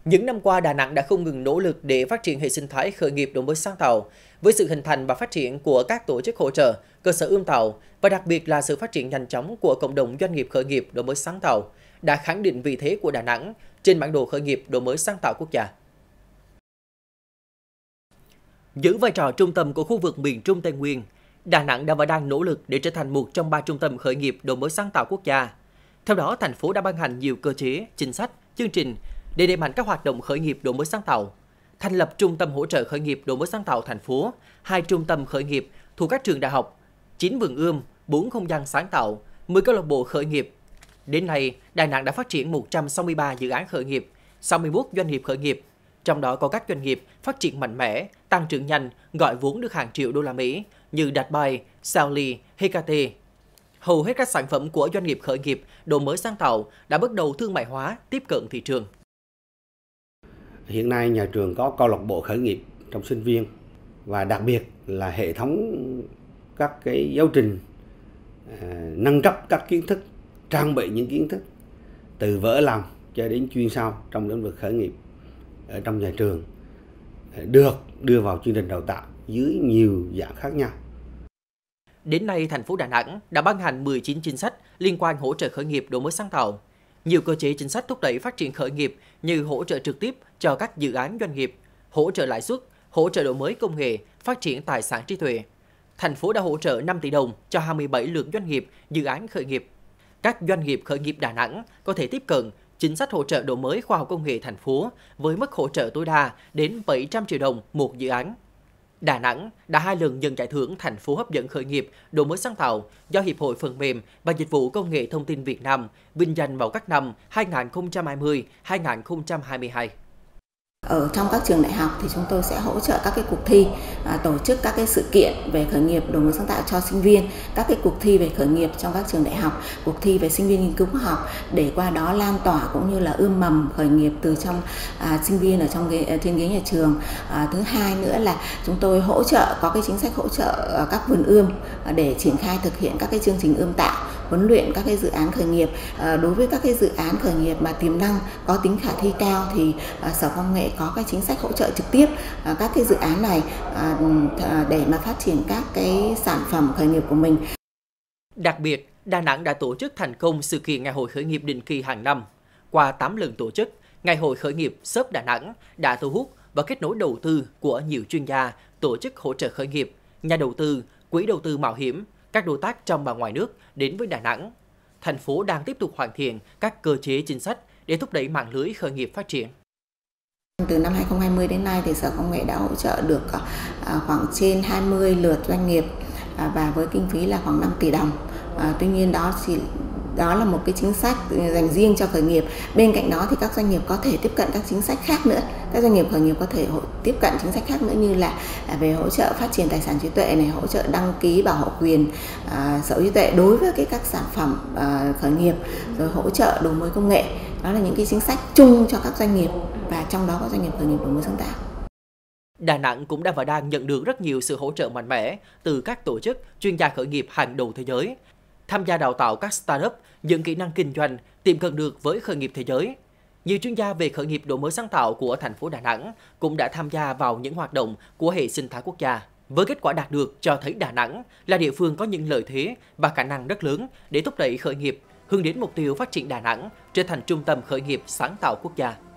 Những năm qua, Đà Nẵng đã không ngừng nỗ lực để phát triển hệ sinh thái khởi nghiệp đổi mới sáng tạo, với sự hình thành và phát triển của các tổ chức hỗ trợ, cơ sở ươm tạo và đặc biệt là sự phát triển nhanh chóng của cộng đồng doanh nghiệp khởi nghiệp đổi mới sáng tạo đã khẳng định vị thế của Đà Nẵng trên bản đồ khởi nghiệp đổi mới sáng tạo quốc gia. Giữ vai trò trung tâm của khu vực miền Trung Tây Nguyên, Đà Nẵng đã và đang nỗ lực để trở thành một trong 3 trung tâm khởi nghiệp đổi mới sáng tạo quốc gia. Theo đó, thành phố đã ban hành nhiều cơ chế, chính sách, chương trình để đẩy mạnh các hoạt động khởi nghiệp đổi mới sáng tạo, thành lập trung tâm hỗ trợ khởi nghiệp đổi mới sáng tạo thành phố, 2 trung tâm khởi nghiệp thuộc các trường đại học, 9 vườn ươm, 4 không gian sáng tạo, 10 câu lạc bộ khởi nghiệp. Đến nay, Đà Nẵng đã phát triển 163 dự án khởi nghiệp, 61 doanh nghiệp khởi nghiệp, trong đó có các doanh nghiệp phát triển mạnh mẽ, tăng trưởng nhanh, gọi vốn được hàng triệu đô la Mỹ như Datbuy, Sally, Hecate. Hầu hết các sản phẩm của doanh nghiệp khởi nghiệp đổi mới sáng tạo đã bước đầu thương mại hóa, tiếp cận thị trường. Hiện nay nhà trường có câu lạc bộ khởi nghiệp trong sinh viên và đặc biệt là hệ thống các cái giáo trình nâng cấp các kiến thức, trang bị những kiến thức từ vỡ lòng cho đến chuyên sâu trong lĩnh vực khởi nghiệp ở trong nhà trường được đưa vào chương trình đào tạo dưới nhiều dạng khác nhau. Đến nay, thành phố Đà Nẵng đã ban hành 19 chính sách liên quan hỗ trợ khởi nghiệp đổi mới sáng tạo. Nhiều cơ chế chính sách thúc đẩy phát triển khởi nghiệp như hỗ trợ trực tiếp cho các dự án doanh nghiệp, hỗ trợ lãi suất, hỗ trợ đổi mới công nghệ, phát triển tài sản trí tuệ. Thành phố đã hỗ trợ 5 tỷ đồng cho 27 lượt doanh nghiệp, dự án khởi nghiệp. Các doanh nghiệp khởi nghiệp Đà Nẵng có thể tiếp cận chính sách hỗ trợ đổi mới khoa học công nghệ thành phố với mức hỗ trợ tối đa đến 700 triệu đồng một dự án. Đà Nẵng đã 2 lần nhận giải thưởng thành phố hấp dẫn khởi nghiệp đổi mới sáng tạo do Hiệp hội Phần mềm và Dịch vụ Công nghệ Thông tin Việt Nam vinh danh vào các năm 2020-2022. Ở trong các trường đại học thì chúng tôi sẽ hỗ trợ các cái cuộc thi, tổ chức các cái sự kiện về khởi nghiệp đổi mới sáng tạo cho sinh viên, các cái cuộc thi về khởi nghiệp trong các trường đại học, cuộc thi về sinh viên nghiên cứu khoa học để qua đó lan tỏa cũng như là ươm mầm khởi nghiệp từ trong sinh viên ở trong trên ghế nhà trường. Thứ hai nữa là chúng tôi hỗ trợ có cái chính sách hỗ trợ các vườn ươm để triển khai thực hiện các cái chương trình ươm tạo, huấn luyện các cái dự án khởi nghiệp. Đối với các cái dự án khởi nghiệp mà tiềm năng có tính khả thi cao thì Sở Công nghệ có cái chính sách hỗ trợ trực tiếp các cái dự án này để mà phát triển các cái sản phẩm khởi nghiệp của mình. Đặc biệt, Đà Nẵng đã tổ chức thành công sự kiện Ngày hội khởi nghiệp định kỳ hàng năm. Qua 8 lần tổ chức, Ngày hội khởi nghiệp SUP Đà Nẵng đã thu hút và kết nối đầu tư của nhiều chuyên gia, tổ chức hỗ trợ khởi nghiệp, nhà đầu tư, quỹ đầu tư mạo hiểm, các đối tác trong và ngoài nước đến với Đà Nẵng. Thành phố đang tiếp tục hoàn thiện các cơ chế chính sách để thúc đẩy mạng lưới khởi nghiệp phát triển. Từ năm 2020 đến nay thì Sở Công nghệ đã hỗ trợ được khoảng trên 20 lượt doanh nghiệp và với kinh phí là khoảng 5 tỷ đồng. Tuy nhiên đó là một cái chính sách dành riêng cho khởi nghiệp. Bên cạnh đó thì các doanh nghiệp có thể tiếp cận các chính sách khác nữa. Các doanh nghiệp khởi nghiệp có thể tiếp cận chính sách khác nữa như là về hỗ trợ phát triển tài sản trí tuệ này, hỗ trợ đăng ký bảo hộ quyền sở hữu trí tuệ đối với các sản phẩm khởi nghiệp, rồi hỗ trợ đổi mới công nghệ. Đó là những cái chính sách chung cho các doanh nghiệp và trong đó có doanh nghiệp khởi nghiệp đổi mới sáng tạo. Đà Nẵng cũng đã và đang nhận được rất nhiều sự hỗ trợ mạnh mẽ từ các tổ chức chuyên gia khởi nghiệp hàng đầu thế giới, tham gia đào tạo các startup, những kỹ năng kinh doanh tiệm cận được với khởi nghiệp thế giới. Nhiều chuyên gia về khởi nghiệp đổi mới sáng tạo của thành phố Đà Nẵng cũng đã tham gia vào những hoạt động của hệ sinh thái quốc gia. Với kết quả đạt được cho thấy Đà Nẵng là địa phương có những lợi thế và khả năng rất lớn để thúc đẩy khởi nghiệp, hướng đến mục tiêu phát triển Đà Nẵng trở thành trung tâm khởi nghiệp sáng tạo quốc gia.